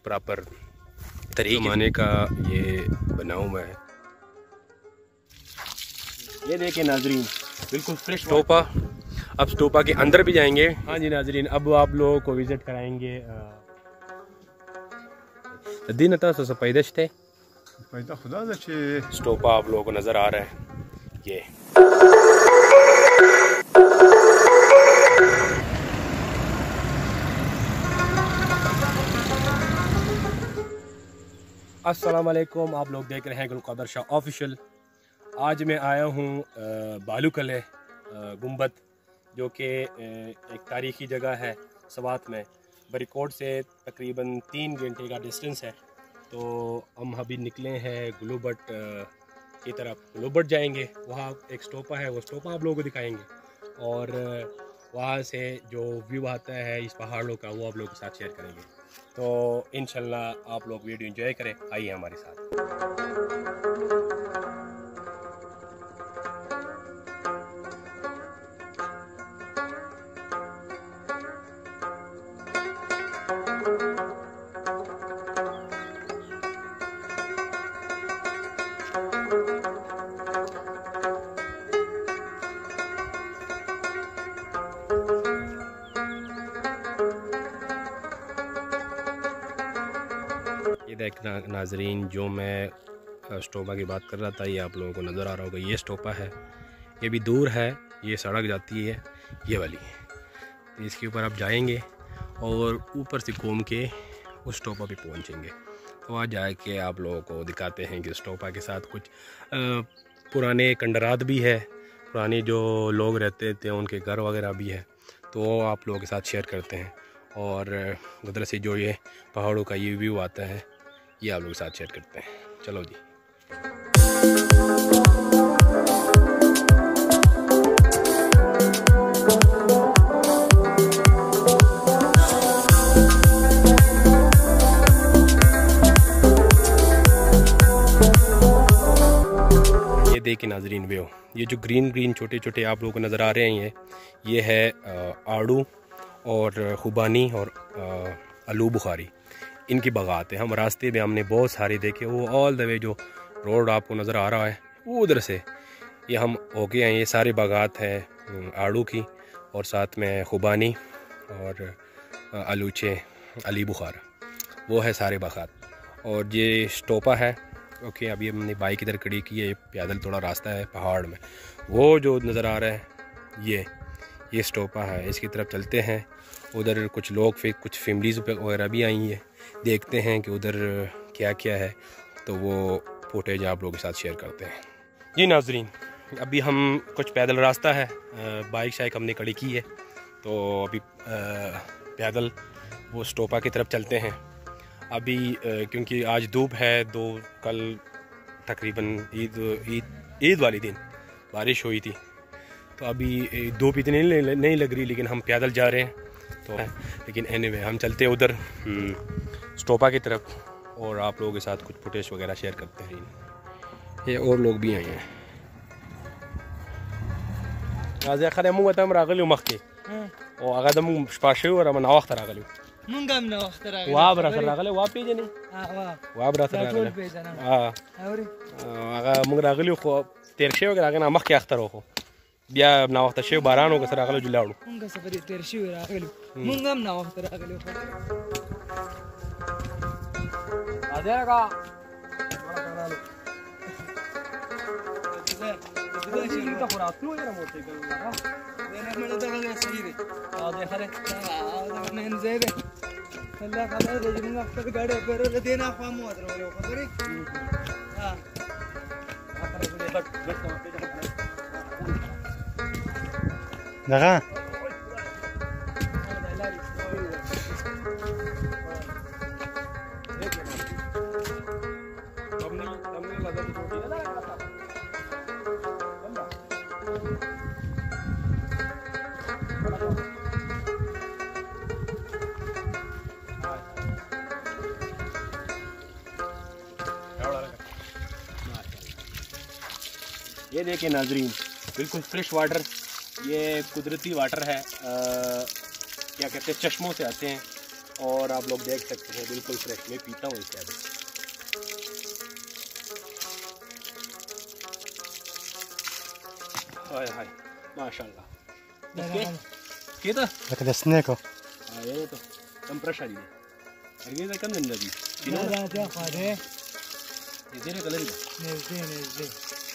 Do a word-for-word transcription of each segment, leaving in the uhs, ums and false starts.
Proper तरीके जमाने का ये बना हुआ है। ये देखिए नाजरीन, बिल्कुल फ्रेश स्टोपा। अब स्टोपा के अंदर भी जाएंगे। हाँ जी नाजरीन, अब आप लोगों को विजिट कराएंगे। दिन था सो पैदश थे पैदा खुदा स्टोपा आप लोगों को नज़र आ रहा है। ये अस्सलाम वालेकुम, आप लोग देख रहे हैं गुलकादर शाह ऑफिशियल। आज मैं आया हूँ बालू कले गुंबद, जो कि एक तारीख़ी जगह है सवात में। बरिकोट से तकरीबन तीन घंटे का डिस्टेंस है। तो हम अभी निकले हैं गुलूबट की तरफ। गुलूबट जाएंगे, वहाँ एक स्टोपा है, वो स्टोपा आप लोगों को दिखाएंगे और वहाँ से जो व्यू आता है इस पहाड़ों का वो आप लोगों के साथ शेयर करेंगे। तो इंशाल्लाह आप लोग वीडियो एंजॉय करें, आइए हमारे साथ। ये देख नाजरीन, जो मैं स्टोपा की बात कर रहा था, ये आप लोगों को नज़र आ रहा होगा। ये स्टोपा है, ये भी दूर है, ये सड़क जाती है ये वाली। तो इसके ऊपर आप जाएंगे और ऊपर से घूम के उस स्टोपा पे पहुंचेंगे। तो वहाँ जाके आप लोगों को दिखाते हैं कि स्टोपा के साथ कुछ आ, पुराने कंडरात भी है, पुराने जो लोग रहते थे उनके घर वगैरह भी है। तो वो आप लोगों के साथ शेयर करते हैं। और उधर से जो ये पहाड़ों का ये व्यू आता है ये आप लोग साथ शेयर करते हैं। चलो जी। ये देखिए नाजरीन व्यू, ये जो ग्रीन ग्रीन छोटे छोटे आप लोगों को नज़र आ रहे हैं, ये ये है आड़ू और खुबानी और आलू बुखारी, इनकी बागात है। हम रास्ते में हमने बहुत सारे देखे, वो ऑल द वे जो रोड आपको नज़र आ रहा है वो उधर से ये हम होके आए। ये सारे बागात हैं आड़ू की और साथ में खुबानी और आलूचे अली बुखार, वो है सारे बागात। और ये स्टोपा है। ओके, अभी हमने बाइक इधर खड़ी की है, पैदल थोड़ा रास्ता है पहाड़ में। वो जो नज़र आ रहा है ये ये स्टोपा है, इसकी तरफ चलते हैं। उधर कुछ लोग फिर कुछ फैमिलीज़ वगैरह भी आई हैं, देखते हैं कि उधर क्या क्या है। तो वो फुटेज आप लोगों के साथ शेयर करते हैं। जी नाजरीन, अभी हम कुछ पैदल रास्ता है, बाइक शाइक हमने खड़ी की है, तो अभी पैदल वो स्टोपा की तरफ चलते हैं। अभी क्योंकि आज धूप है, दो कल तकरीबन ईद ईद ईद वाली दिन बारिश हुई थी, तो अभी धूप इतनी नहीं लग रही, लेकिन हम पैदल जा रहे हैं। तो लेकिन एनीवे हम चलते हैं उधर स्टोपा की तरफ और आप लोगों के साथ कुछ फुटेज वगैरह शेयर करते हैं। ये और लोग भी आए हैं। आज खरे मुंग तम रागलियो मखके ओ आगा दम स्पाशे और मन वक्त रागलियो मुंगम न वक्त रागलियो वा बरा सर रागले वा पेजनी हां वा वा बरा सर रागले हां औरी आगा मुंग रागलियो खो तेरशे वगैरह आगा मखके अख्तर हो बिया ना वक्त शे बारानो के सर रागलियो जुलाड़ू मुंग सफरी तेरशे रागलियो मुंगम न वक्त रागलियो आजा का का पूरा तू जरा मोटे करूंगा मैंने मैंने तो गलत सही रे आ देख रे आ मैंने जे रे अल्लाह का दे जिंग अक्सर गाड़ी पर देना फाम हुआ रे खबर है हां लगा ये देखिए नाजरीन, बिल्कुल फ्रेश वाटर, ये कुदरती वाटर है, आ, क्या कहते हैं चश्मों से आते हैं और आप लोग देख सकते हैं बिल्कुल फ्रेश। मैं पीता हूँ इसके आगे। हाय हाय माशाल्लाह। Kita? Ada snake. Ah, ya itu. Compressor ini. Harganya kan dan lagi. Ini ada ada kare. Ini ada color ini. Nezde nezde.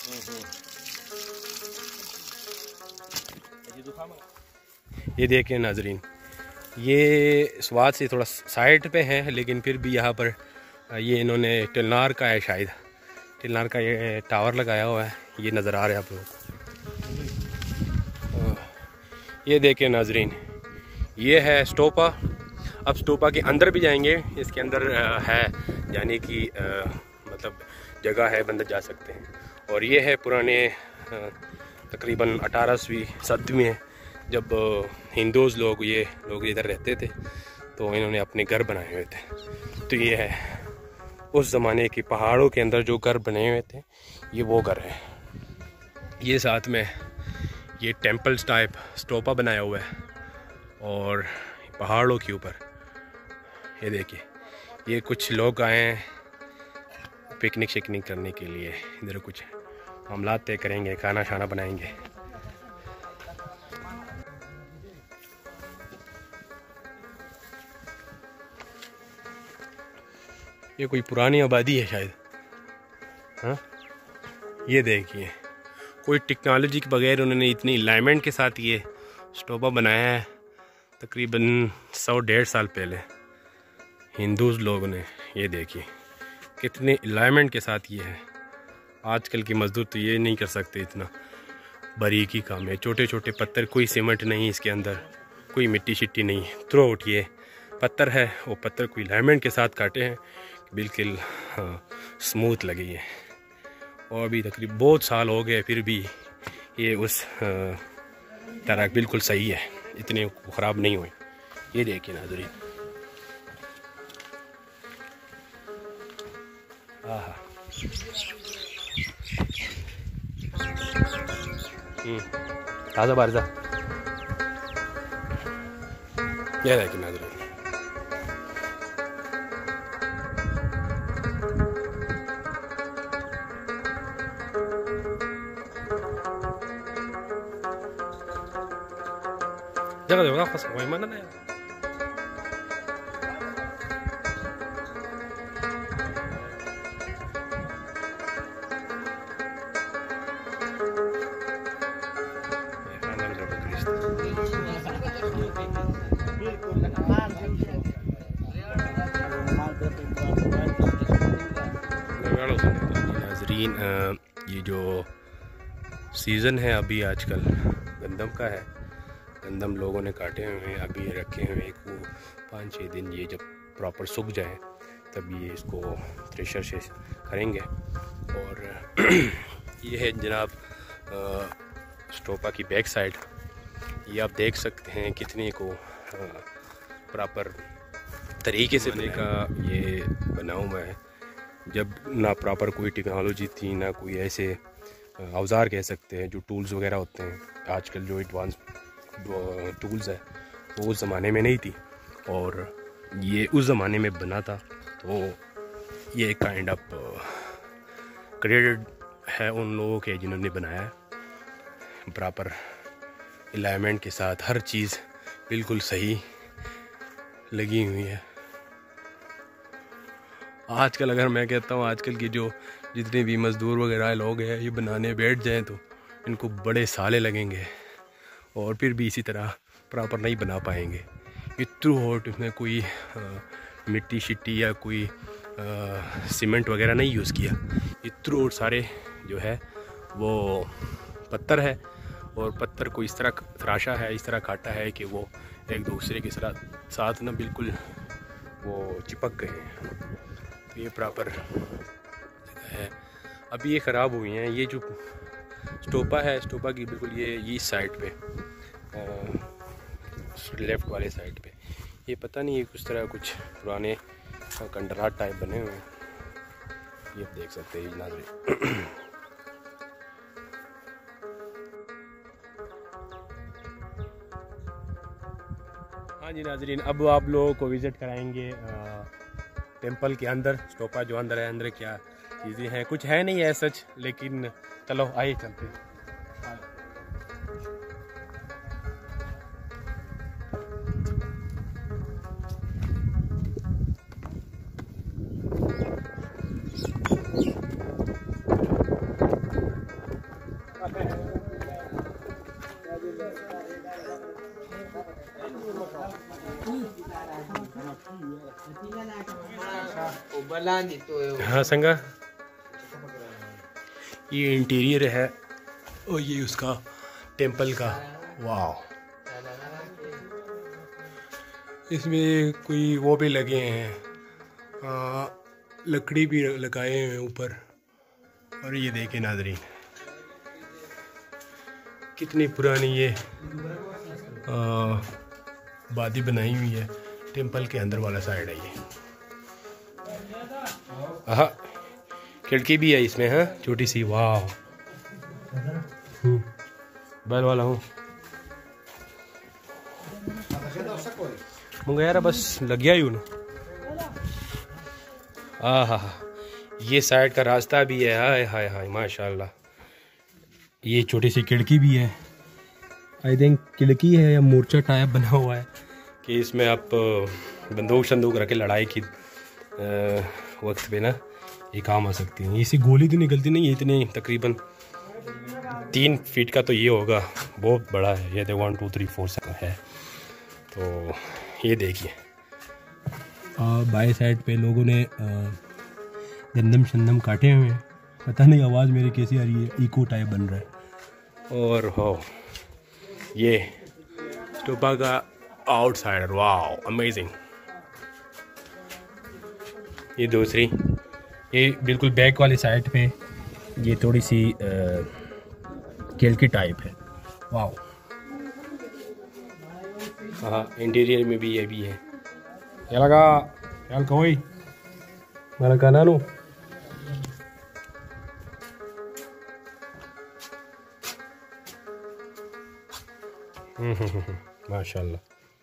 ये तो खामा। ये देखिए नाजरीन, ये स्वाद से थोड़ा साइड पे है, लेकिन फिर भी यहाँ पर ये इन्होंने टिलनार का है, शायद टिलनार का ये टावर लगाया हुआ है। ये नज़र आ रहा है आप लोग। ये देखिए नाजरीन, ये है स्टोपा। अब स्टोपा के अंदर भी जाएंगे। इसके अंदर है यानी कि मतलब जगह है, बंदर जा सकते हैं। और ये है पुराने तकरीबन अठारहवीं सदी में जब हिंदूज़ लोग ये लोग इधर रहते थे तो इन्होंने अपने घर बनाए हुए थे। तो ये है उस ज़माने के पहाड़ों के अंदर जो घर बने हुए थे, ये वो घर है। ये साथ में ये टेम्पल्स टाइप स्टोपा बनाया हुआ है और पहाड़ों के ऊपर ये देखिए, ये कुछ लोग आए हैं पिकनिक शिकनिक करने के लिए। इधर कुछ मामलात तय करेंगे, खाना शाना बनाएंगे। ये कोई पुरानी आबादी है शायद। हाँ, ये देखिए, कोई टेक्नोलॉजी के बगैर उन्होंने इतनी अलाइनमेंट के साथ ये स्टोपा बनाया है। तकरीबन सौ डेढ़ साल पहले हिंदूज़ लोगों ने। ये देखिए कितने अलाइनमेंट के साथ ये है। आजकल के मज़दूर तो ये नहीं कर सकते, इतना बारीकी काम है। छोटे छोटे पत्थर, कोई सीमेंट नहीं इसके अंदर, कोई मिट्टी शिट्टी नहीं। थ्रो आउट ये पत्थर है, वो पत्थर कोई अलाइनमेंट के साथ काटे हैं, बिल्कुल हाँ स्मूथ लगे हैं। और अभी तकरीबन बहुत साल हो गए फिर भी ये उस तरह बिल्कुल सही है, इतने ख़राब नहीं हुए। ये देखिए नाज़रीन, आहा ताज़ा बारजा। ये देखिए नाज़रीन, जगह जगह फंस वही मन है। नाज़रीन, ये जो सीज़न है अभी आजकल गंदम का है। गंदम लोगों ने काटे हुए हैं, अभी रखे हुए हैं। वो पाँच छः दिन ये जब प्रॉपर सूख जाए तब ये इसको थ्रेशर से करेंगे। और ये है जनाब स्टोपा की बैक साइड। ये आप देख सकते हैं कितने को प्रॉपर तरीके से बने का ये बना हुआ है। जब ना प्रॉपर कोई टेक्नोलॉजी थी, ना कोई ऐसे औजार कह सकते हैं जो टूल्स वगैरह होते हैं आजकल, जो एडवांस टूल्स है, वो उस ज़माने में नहीं थी। और ये उस ज़माने में बना था, तो ये काइंड ऑफ क्रेडिट है उन लोगों के जिन्होंने बनाया है। प्रॉपर अलाइनमेंट के साथ हर चीज़ बिल्कुल सही लगी हुई है। आजकल अगर मैं कहता हूँ, आजकल की जो जितने भी मज़दूर वगैरह लोग हैं, ये बनाने बैठ जाएं तो इनको बड़े साले लगेंगे और फिर भी इसी तरह प्रॉपर नहीं बना पाएंगे। ये थ्रू आउट इसमें कोई आ, मिट्टी शिट्टी या कोई आ, सीमेंट वगैरह नहीं यूज़ किया। ये थ्रू आउट सारे जो है वो पत्थर है, और पत्थर को इस तरह तराशा है, इस तरह काटा है कि वो एक दूसरे के साथ साथ ना बिल्कुल वो चिपक गए हैं। तो ये प्रॉपर है। अभी ये ख़राब हुई हैं। ये जो स्टोपा है, स्टोपा की बिल्कुल ये इस साइड पे, लेफ़्ट वाले साइड पे, ये पता नहीं, ये कुछ तरह कुछ पुराने कंडराट टाइप बने हुए हैं। ये आप देख सकते हैं नाज़रीन। हाँ जी नाजरीन, अब आप लोगों को विज़िट कराएंगे टेंपल के अंदर। स्टोपा जो अंदर है, अंदर क्या चीज़ें हैं, कुछ है नहीं है सच, लेकिन चलो आइए चलते हैं। हाँ संगा, ये इंटीरियर है और ये उसका टेंपल का। वाह, इसमें कोई वो भी लगे हैं, आ, लकड़ी भी लगाए हुए हैं ऊपर। और ये देखें नाज़रीन, कितनी पुरानी ये आ, बादी बनाई हुई है। टेंपल के अंदर वाला साइड है ये। हाँ, खिड़की भी है इसमें, हाँ छोटी सी। वाह, बैल वाला हूँ मंगैरा, बस लग गया ही हूँ। हाँ हाँ हाँ, ये साइड का रास्ता भी है। हाय हाय हाय माशाल्लाह। ये छोटी सी खिड़की भी है, आई थिंक खिड़की है या मोर्चा टाइप बना हुआ है कि इसमें आप बंदूक शंदूक रख के लड़ाई की वक्त पे ना ये काम आ सकती है। इसी गोली तो निकलती नहीं है, इतने तकरीबन तीन फीट का तो ये होगा, बहुत बड़ा है ये। वन टू थ्री फोर का है। तो ये देखिए, बाएं साइड पे लोगों ने गंदम शंदम काटे हुए हैं। पता नहीं आवाज़ मेरी कैसी आ रही है, इको टाइप बन रहा है। और हो ये स्टोपा का आउटसाइडर। वाह अमेजिंग। ये दूसरी, ये बिल्कुल बैक वाली साइड पे ये थोड़ी सी केल्की टाइप है। वाह, हाँ इंटीरियर में भी ये भी है। क्या लगा यार कोई मेरा कहना नू। माशाल्लाह।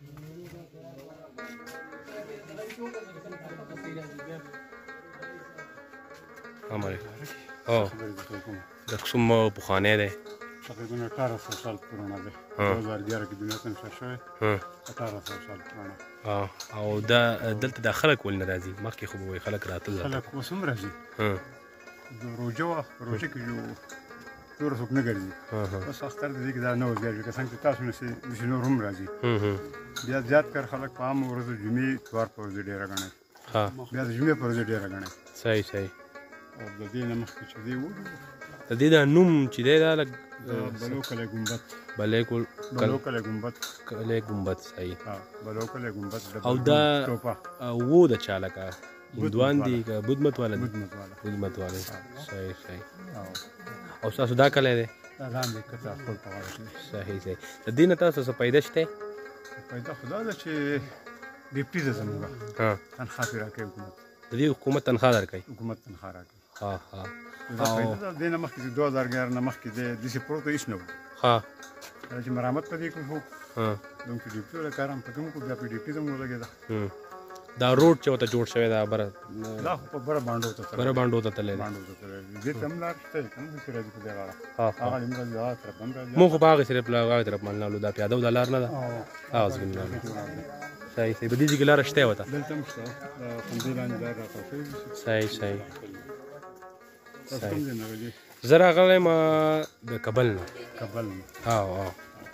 हमारे हाँ दक्षुम पुखाने दे तकरीबन अठारह सौ साल पुराना दे। दो हज़ार ग्यारह की दुनिया में शो है। हाँ अठारह सौ साल पुराना। हाँ او دا دلته د خلک ول ناراضي مخکې خو به خلک راتل خلک وسم راځي. ها روجو روجو کې جو نور څوک نه ګرځي. بس اختر دې کې دا نه وځي چې څنګه تاسو نه سي مشه نور هم راځي. بیا زیات کر خلک په عام ورځ جمعې اتوار په ورځ ډیر غني. ها بیا د جمعې په ورځ ډیر غني. صحیح صحیح. او د دې نه مخکې چې دی و د دې د نوم چې دی دا بلوکله ګمبد. بلوکل بلوکله ګمبد. کله ګمبد. صحیح. ها بلوکله ګمبد. او دا وو د چاله کا هندوان دي کا بدمت والا. بدمت والا. بدمت والا. صحیح صحیح. او تاسو دا کله دی؟ دا لاندې کته خپل په والا شي. صحیح صحیح. د دې نه تاسو څه پیدا شته؟ پیدا خدا دا چې ډیپټي د زموږه. ها تنخواه پی راکوي حکومت. د دې حکومت تنخواه درکوي؟ حکومت تنخواه راکوي. ها ها. دا پیدا د دې نه مخکې دوه هزار ګیار نه مخکې د داسې پروت هېڅ نه و. ها چې مرامت په دې کې وکړو. ها دونک ډیپټي ولا کار هم پکې مو کو بیا په ډیپټي زموږ لګېده. دا روډ چې وته جوړ شوی دا بره دا په بره باندې وته بره باندې وته تللی باندې وته تللی دې تم لار شته کوم چې راځي په دې غاړه. ها هغه نیمه دا تر بم راځي. مو خو باغ سره په هغه طرف باندې لاله دا پیاده د لار نه ده. ها ځګن نه. صحیح صحیح. بدی چې لار شته وته دلته مشته دا کوم لاندې دا راځي. صحیح صحیح. تاسو دې نه راځي. زرا غلې ما د کابل نه. کابل. ها ها.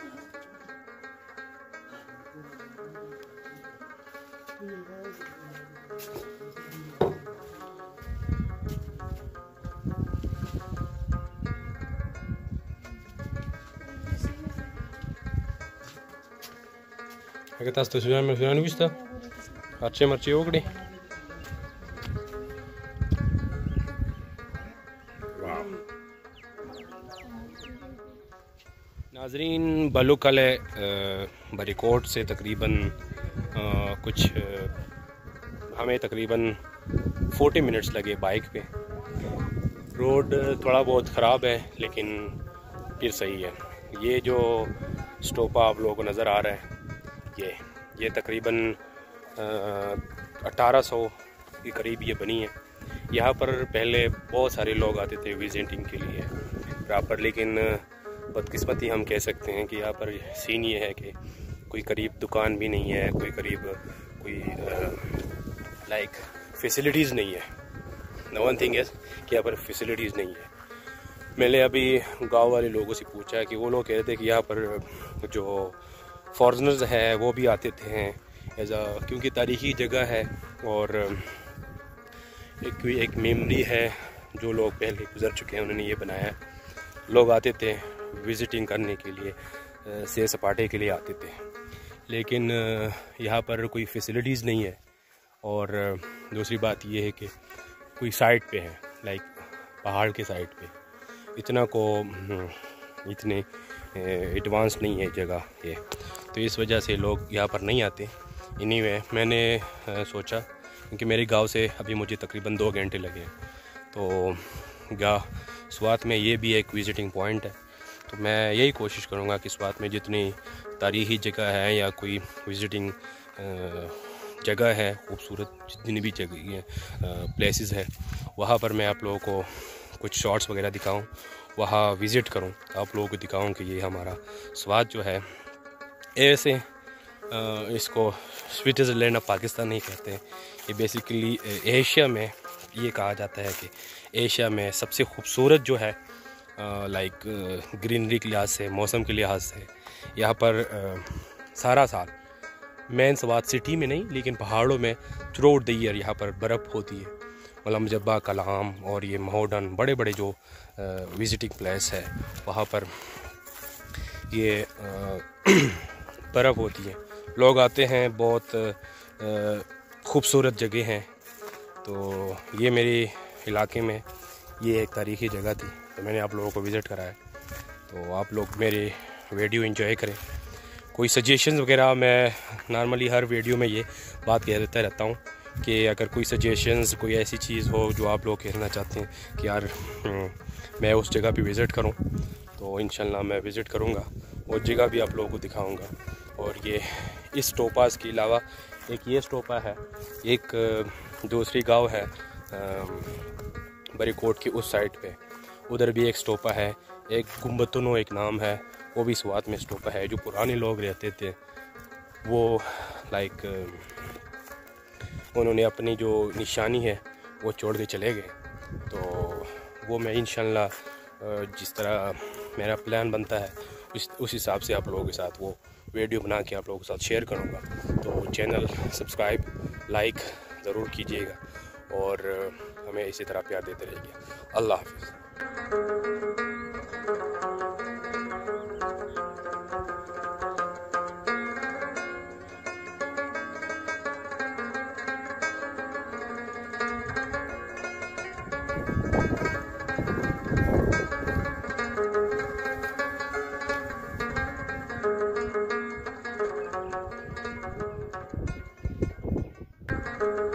اگه تاسو تصویرونه مې فلانه وسته خرچه مرچه وکړي. नाजरीन बलुकल बरीकोट से तकरीबन कुछ हमें तकरीबन चालीस मिनट्स लगे बाइक पे। रोड थोड़ा बहुत ख़राब है लेकिन फिर सही है। ये जो स्टोपा आप लोगों को नज़र आ रहा है ये ये तकरीबन अठारह सौ के करीब ये बनी है। यहाँ पर पहले बहुत सारे लोग आते थे विजिटिंग के लिए यहाँ पर, लेकिन बदकिस्मती हम कह सकते हैं कि यहाँ पर सीन ये है कि कोई करीब दुकान भी नहीं है, कोई करीब कोई लाइक फैसिलिटीज़ नहीं है। नो वन थिंग इज़ कि यहाँ पर फैसिलिटीज़ नहीं है। मैंने अभी गांव वाले लोगों से पूछा कि वो लोग कह रहे थे कि यहाँ पर जो फॉरेनर्स है वो भी आते थे एज आ, क्योंकि तारीख़ी जगह है और एक एक मेमोरी है, जो लोग पहले गुजर चुके हैं उन्होंने ये बनाया। लोग आते थे विज़िटिंग करने के लिए, सैर सपाटे के लिए आते थे, लेकिन यहाँ पर कोई फैसिलिटीज़ नहीं है। और दूसरी बात ये है कि कोई साइड पे है, लाइक पहाड़ के साइड पे, इतना को इतने एडवांस नहीं है जगह ये, तो इस वजह से लोग यहाँ पर नहीं आते। एनीवे मैंने सोचा, क्योंकि मेरे गांव से अभी मुझे तकरीबन दो घंटे लगे, तो गा स्वात में ये भी एक विज़िटिंग पॉइंट है। तो मैं यही कोशिश करूँगा कि स्वात में जितनी तारीख़ी जगह है या कोई विज़िटिंग जगह है, खूबसूरत जितनी भी जगह है, प्लेसेस है, वहाँ पर मैं आप लोगों को कुछ शॉट्स वगैरह दिखाऊं, वहाँ विज़िट करूं, आप लोगों को दिखाऊं कि ये हमारा स्वात जो है, ऐसे इसको स्विट्ज़रलैंड ऑफ पाकिस्तान नहीं कहते हैं, ये बेसिकली एशिया में ये कहा जाता है कि एशिया में सबसे खूबसूरत जो है, लाइक ग्रीनरी के लिहाज से, मौसम के लिहाज से, यहाँ पर आ, सारा साल, मेन स्वात सिटी में नहीं लेकिन पहाड़ों में थ्रू आउट द ईयर यहाँ पर बर्फ़ होती है। मलम जब्बा, कलाम और ये महोडन, बड़े बड़े जो विज़िटिंग प्लेस है, वहाँ पर ये बर्फ़ होती है, लोग आते हैं, बहुत खूबसूरत जगह हैं। तो ये मेरे इलाके में ये एक तारीख़ी जगह थी, तो मैंने आप लोगों को विज़िट कराया। तो आप लोग मेरे वीडियो एंजॉय करें। कोई सजेशंस वगैरह, मैं नॉर्मली हर वीडियो में ये बात कह देता रहता हूँ कि अगर कोई सजेशंस, कोई ऐसी चीज़ हो जो आप लोग कहना चाहते हैं कि यार मैं उस जगह पे विज़िट करूं, तो इंशाल्लाह मैं विज़िट करूंगा, वो जगह भी आप लोगों को दिखाऊंगा। और ये इस टोपास के अलावा एक ये स्टोपा है, एक दूसरी गांव है बरीकोट की उस साइड पे, उधर भी एक स्टोपा है, एक गुम्बतुनो एक नाम है, वो भी स्वात में स्टोपा है। जो पुराने लोग रहते थे वो लाइक उन्होंने अपनी जो निशानी है वो छोड़ के चले गए, तो वो मैं इंशाल्लाह जिस तरह मेरा प्लान बनता है उस उस हिसाब से आप लोगों के साथ वो वीडियो बना के आप लोगों के साथ शेयर करूँगा। तो चैनल सब्सक्राइब, लाइक ज़रूर कीजिएगा और हमें इसी तरह प्यार देते रहिए। अल्लाह हाफ़िज़। Thank you.